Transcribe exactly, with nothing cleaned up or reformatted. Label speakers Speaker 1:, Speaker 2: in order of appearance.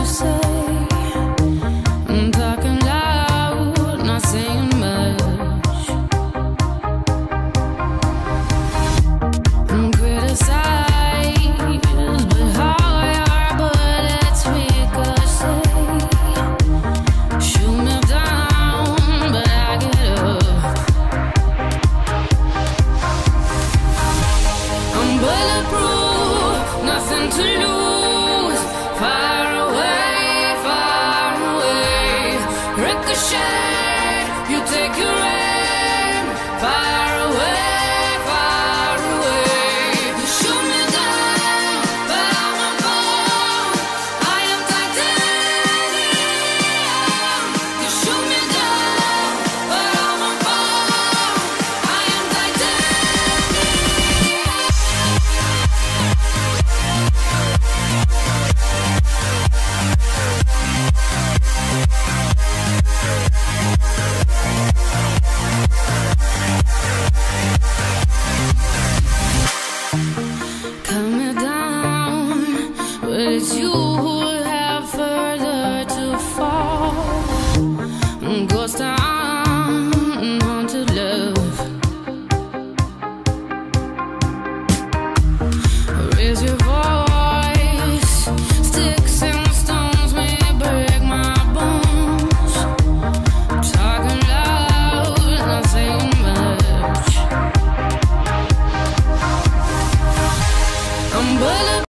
Speaker 1: say. I'm talking loud, not saying much. I'm criticized, but how your bullets ricochet. Shoot me down, but I get up. I'm bulletproof, nothing to lose. Far away, far away. Ricochet, you take your